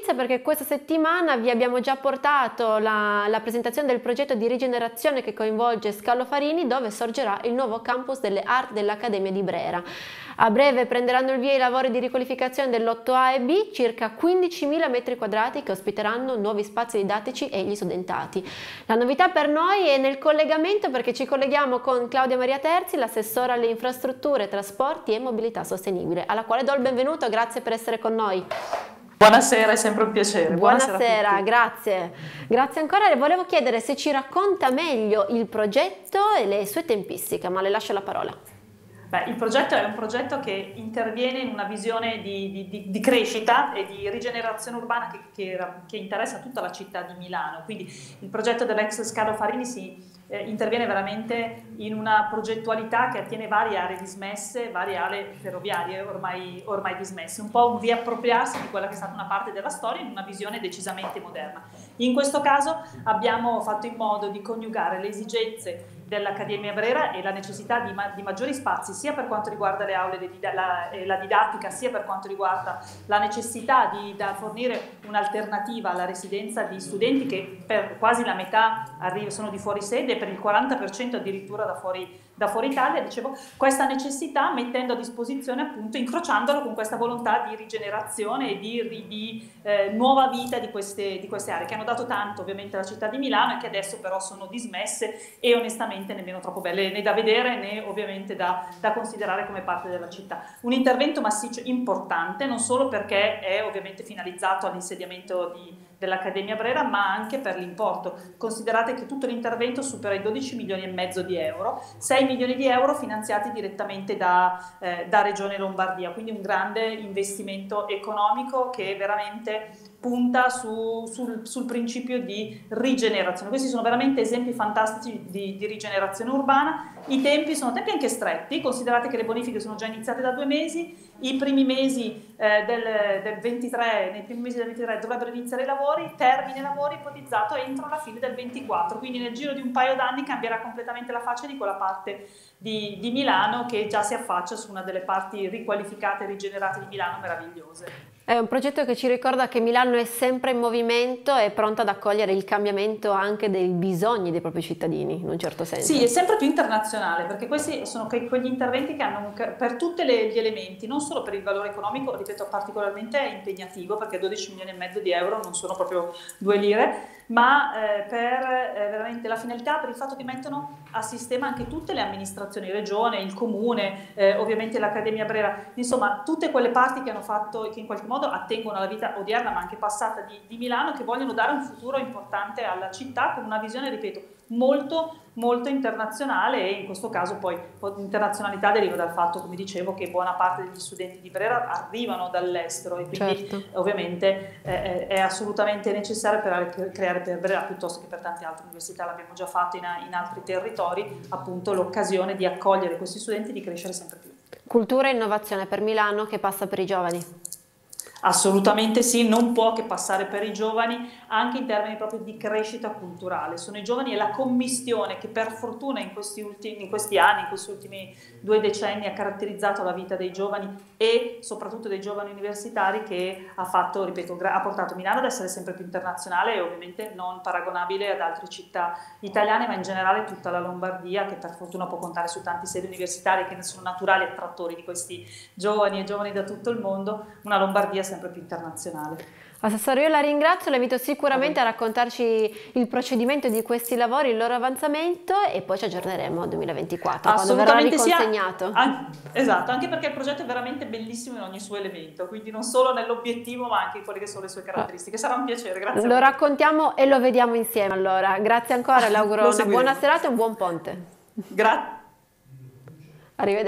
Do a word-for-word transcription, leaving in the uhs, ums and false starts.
notizia perché questa settimana vi abbiamo già portato la, la presentazione del progetto di rigenerazione che coinvolge Scalo Farini, dove sorgerà il nuovo campus delle arti dell'Accademia di Brera. A breve prenderanno il via i lavori di riqualificazione dell'otto A e B, circa quindicimila metri quadrati che ospiteranno nuovi spazi didattici e gli studentati. La novità per noi è nel collegamento, perché ci colleghiamo con Claudia Maria Terzi, l'assessora alle infrastrutture, trasporti e mobilità sostenibile, alla quale do il benvenuto. Grazie per essere con noi. Buonasera, è sempre un piacere. Buonasera, Buonasera grazie. Grazie ancora. Le volevo chiedere se ci racconta meglio il progetto e le sue tempistiche, ma le lascio la parola. Beh, il progetto è un progetto che interviene in una visione di, di, di, di crescita e di rigenerazione urbana che, che, che interessa tutta la città di Milano. Quindi il progetto dell'ex Scalo Farini si eh, interviene veramente in una progettualità che attiene varie aree dismesse, varie aree ferroviarie ormai, ormai dismesse, un po' un riappropriarsi di quella che è stata una parte della storia in una visione decisamente moderna. In questo caso abbiamo fatto in modo di coniugare le esigenze dell'Accademia Brera e la necessità di, ma di maggiori spazi sia per quanto riguarda le aule e la, la didattica, sia per quanto riguarda la necessità di da fornire un'alternativa alla residenza di studenti che per quasi la metà arriva, sono di fuori sede e per il quaranta per cento addirittura da fuori, da fuori Italia. Dicevo, questa necessità mettendo a disposizione, appunto, incrociandolo con questa volontà di rigenerazione e di, di eh, nuova vita di queste, di queste aree che hanno dato tanto ovviamente alla città di Milano e che adesso però sono dismesse e onestamente nemmeno troppo belle né da vedere né ovviamente da, da considerare come parte della città. Un intervento massiccio importante, non solo perché è ovviamente finalizzato all'insediamento dell'Accademia Brera, ma anche per l'importo. Considerate che tutto l'intervento supera i dodici milioni e mezzo di euro, sei milioni di euro finanziati direttamente da, eh, da Regione Lombardia, quindi un grande investimento economico che veramente punta su, sul, sul principio di rigenerazione. Questi sono veramente esempi fantastici di, di rigenerazione urbana. I tempi sono tempi anche stretti, considerate che le bonifiche sono già iniziate da due mesi, i primi mesi eh, del, del ventitré, nei primi mesi del ventitré dovrebbero iniziare i lavori, termine lavori ipotizzato entro la fine del ventiquattro, quindi nel giro di un paio d'anni cambierà completamente la faccia di quella parte di, di Milano che già si affaccia su una delle parti riqualificate e rigenerate di Milano meravigliose. È un progetto che ci ricorda che Milano è sempre in movimento e pronta ad accogliere il cambiamento anche dei bisogni dei propri cittadini, in un certo senso. Sì, è sempre più internazionale, perché questi sono quegli interventi che hanno per tutti gli elementi, non solo per il valore economico, ripeto, particolarmente impegnativo, perché dodici milioni e mezzo di euro non sono proprio due lire, ma eh, per eh, veramente la finalità, per il fatto che mettono a sistema anche tutte le amministrazioni, regione, il comune, eh, ovviamente l'Accademia Brera, insomma tutte quelle parti che hanno fatto, che in qualche modo attengono alla vita odierna ma anche passata di, di Milano, che vogliono dare un futuro importante alla città con una visione, ripeto, molto molto internazionale, e in questo caso poi internazionalità deriva dal fatto, come dicevo, che buona parte degli studenti di Brera arrivano dall'estero e quindi certo. ovviamente eh, è assolutamente necessario per creare per Brera, piuttosto che per tante altre università, l'abbiamo già fatto in, in altri territori, appunto l'occasione di accogliere questi studenti e di crescere sempre più. Cultura e innovazione per Milano che passa per i giovani. Assolutamente sì, non può che passare per i giovani anche in termini proprio di crescita culturale. Sono i giovani e la commistione che per fortuna in questi, ultimi, in questi anni, in questi ultimi due decenni ha caratterizzato la vita dei giovani e soprattutto dei giovani universitari, che ha fatto, ripeto, ha portato Milano ad essere sempre più internazionale e ovviamente non paragonabile ad altre città italiane, ma in generale tutta la Lombardia, che per fortuna può contare su tanti sedi universitarie che ne sono naturali attrattori di questi giovani e giovani da tutto il mondo, una Lombardia sempre più internazionale. Assessore, io la ringrazio, la invito sicuramente a raccontarci il procedimento di questi lavori, il loro avanzamento, e poi ci aggiorneremo al duemilaventiquattro, quando verrà riconsegnato. Sia, an esatto, anche perché il progetto è veramente bellissimo in ogni suo elemento, quindi non solo nell'obiettivo ma anche in quelle che sono le sue caratteristiche. Sarà un piacere, grazie. Lo raccontiamo e lo vediamo insieme allora. Grazie ancora, le auguro una buona serata e un buon ponte. Grazie. Arrivederci.